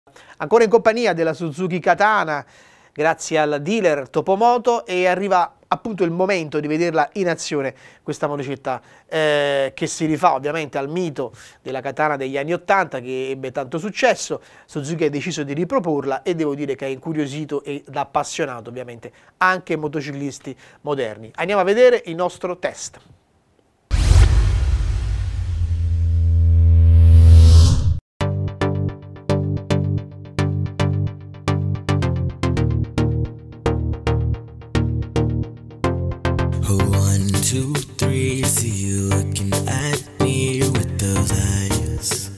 Ancora in compagnia della Suzuki Katana, grazie al dealer Topomoto, e arriva appunto il momento di vederla in azione, questa motocicletta che si rifà ovviamente al mito della Katana degli anni 80 che ebbe tanto successo. Suzuki ha deciso di riproporla e devo dire che ha incuriosito ed appassionato ovviamente anche motociclisti moderni. Andiamo a vedere il nostro test. One, two, three, see you looking at me with those eyes.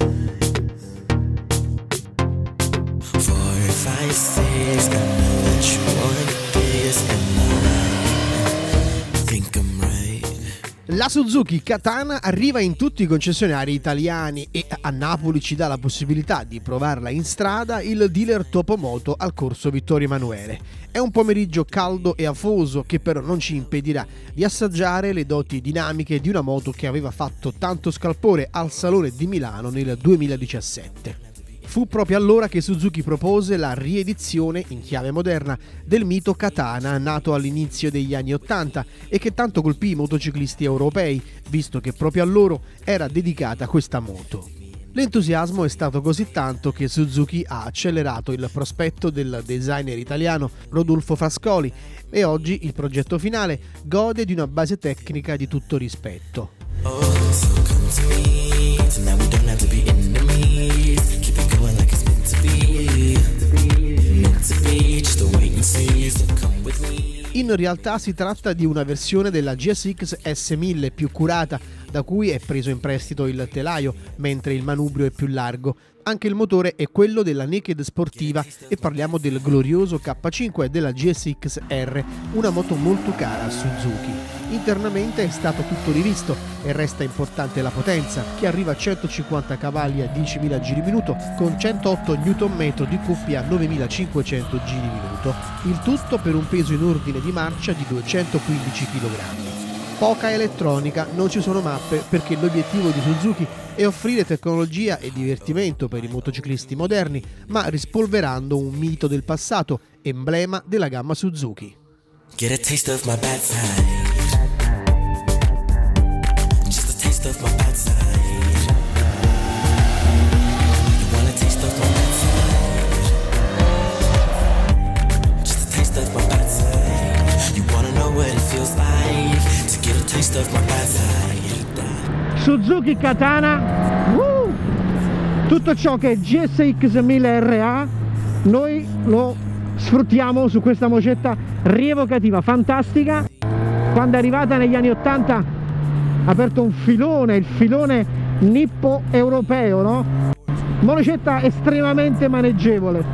4, 5, 6, I know that you want this, and I think I'm right. La Suzuki Katana arriva in tutti i concessionari italiani e a Napoli ci dà la possibilità di provarla in strada il dealer Topomoto al corso Vittorio Emanuele. È un pomeriggio caldo e afoso che però non ci impedirà di assaggiare le doti dinamiche di una moto che aveva fatto tanto scalpore al Salone di Milano nel 2017. Fu proprio allora che Suzuki propose la riedizione in chiave moderna del mito Katana, nato all'inizio degli anni 80 e che tanto colpì i motociclisti europei, visto che proprio a loro era dedicata questa moto. L'entusiasmo è stato così tanto che Suzuki ha accelerato il prospetto del designer italiano Rodolfo Frascoli e oggi il progetto finale gode di una base tecnica di tutto rispetto. In realtà si tratta di una versione della GSX S1000 più curata, da cui è preso in prestito il telaio, mentre il manubrio è più largo. Anche il motore è quello della Naked sportiva e parliamo del glorioso K5 della GSX R, una moto molto cara a Suzuki. Internamente è stato tutto rivisto e resta importante la potenza, che arriva a 150 cavalli a 10.000 giri minuto con 108 Nm di coppia a 9.500 giri minuto, il tutto per un peso in ordine di marcia di 215 kg. Poca elettronica, non ci sono mappe perché l'obiettivo di Suzuki è offrire tecnologia e divertimento per i motociclisti moderni, ma rispolverando un mito del passato, emblema della gamma Suzuki. Get a taste of my bad side. Just a taste of my bad side. You want a taste of my bad side. Just a taste of my bad side. You wanna know what it feels like to get a taste of my bad side. Suzuki Katana, tutto ciò che è GSX 1000 RA noi lo sfruttiamo su questa mocetta rievocativa, fantastica. Quando è arrivata negli anni 80 ha aperto un filone, il filone nippo europeo, no? Monocetta estremamente maneggevole,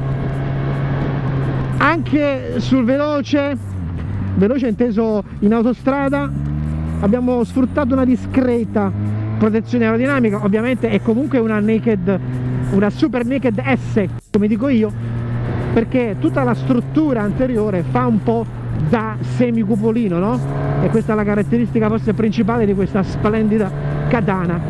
anche sul veloce inteso in autostrada. Abbiamo sfruttato una discreta protezione aerodinamica, ovviamente è comunque una Super Naked S, come dico io, perché tutta la struttura anteriore fa un po' da semicupolino, no? E questa è la caratteristica forse principale di questa splendida Katana.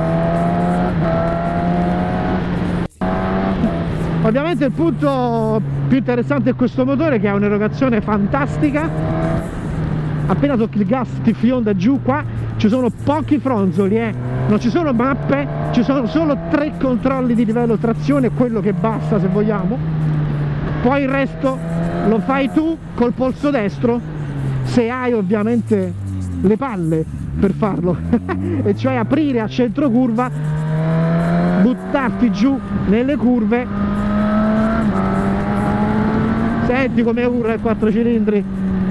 Ovviamente il punto più interessante è questo motore, che ha un'erogazione fantastica. Appena tocchi il gas ti fionda giù. Qua ci sono pochi fronzoli, non ci sono mappe, ci sono solo 3 controlli di livello trazione, quello che basta se vogliamo. Poi il resto lo fai tu col polso destro, se hai ovviamente le palle per farlo e cioè aprire a centro curva, buttarti giù nelle curve. Senti come urla il 4 cilindri,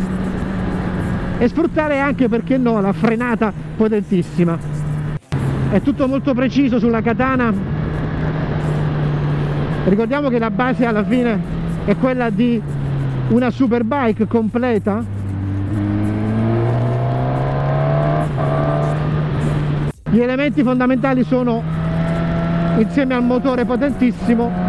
e sfruttare anche, perché no, la frenata potentissima. È tutto molto preciso sulla Katana. Ricordiamo che la base alla fine è quella di una superbike completa. Gli elementi fondamentali sono, insieme al motore potentissimo,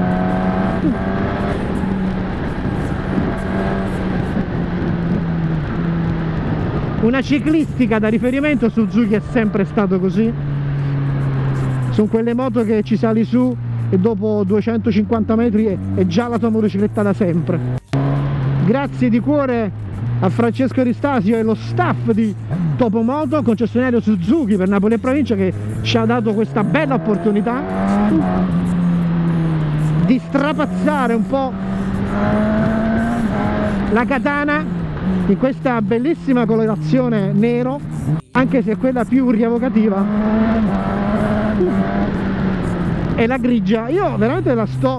una ciclistica da riferimento. Suzuki è sempre stato così, sono quelle moto che ci sali su e dopo 250 metri è già la tua motocicletta da sempre. Grazie di cuore a Francesco Ristasio e lo staff di Topomoto, concessionario Suzuki per Napoli e provincia, che ci ha dato questa bella opportunità di strapazzare un po' la Katana in questa bellissima colorazione nero, anche se quella più rievocativa è la grigia. Io veramente la sto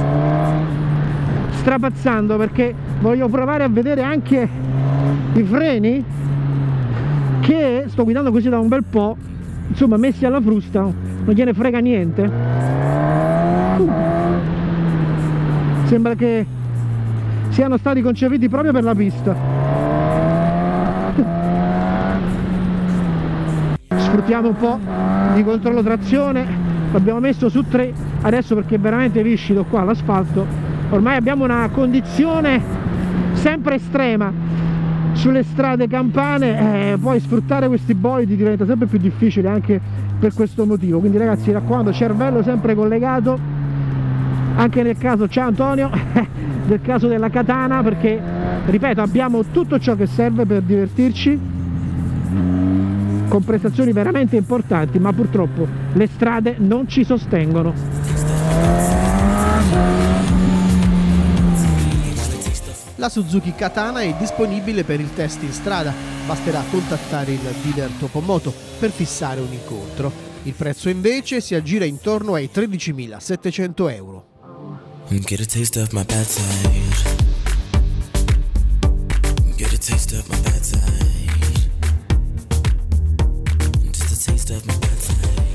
strapazzando perché voglio provare a vedere anche i freni, che sto guidando così da un bel po', insomma messi alla frusta, non gliene frega niente. Sembra che siano stati concepiti proprio per la pista. Sfruttiamo un po' di controllo trazione, l'abbiamo messo su 3 adesso perché è veramente viscido qua l'asfalto. Ormai abbiamo una condizione sempre estrema sulle strade campane, poi sfruttare questi bolidi diventa sempre più difficile anche per questo motivo. Quindi ragazzi, mi raccomando, cervello sempre collegato anche nel caso, ciao Antonio, del caso della Katana, perché ripeto, abbiamo tutto ciò che serve per divertirci con prestazioni veramente importanti, ma purtroppo le strade non ci sostengono. La Suzuki Katana è disponibile per il test in strada, basterà contattare il dealer Topomoto per fissare un incontro. Il prezzo invece si aggira intorno ai 13.700 euro. Get a taste of my bad side. Get a taste of my bad side. Just a taste of my bad side.